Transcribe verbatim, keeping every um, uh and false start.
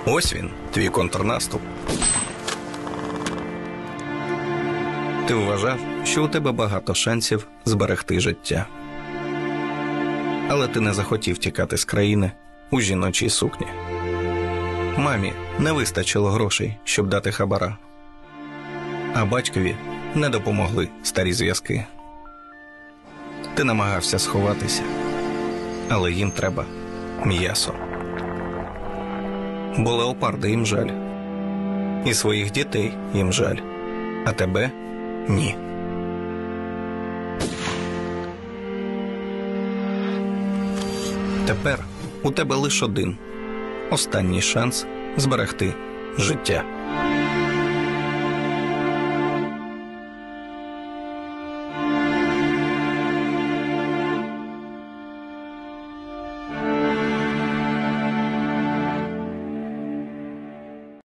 Ось він, твій контрнаступ. Ти вважав, що у тебе багато шансів зберегти життя. Але ти не захотів тікати з країни у жіночій сукні. Мамі не вистачило грошей, щоб дати хабара. А батькові не допомогли старі зв'язки. Ти намагався сховатися, але їм треба м'ясо. Бо леопарда їм жаль. І своїх дітей їм жаль. А тебе – ні. Тепер у тебе лише один. Останній шанс зберегти життя.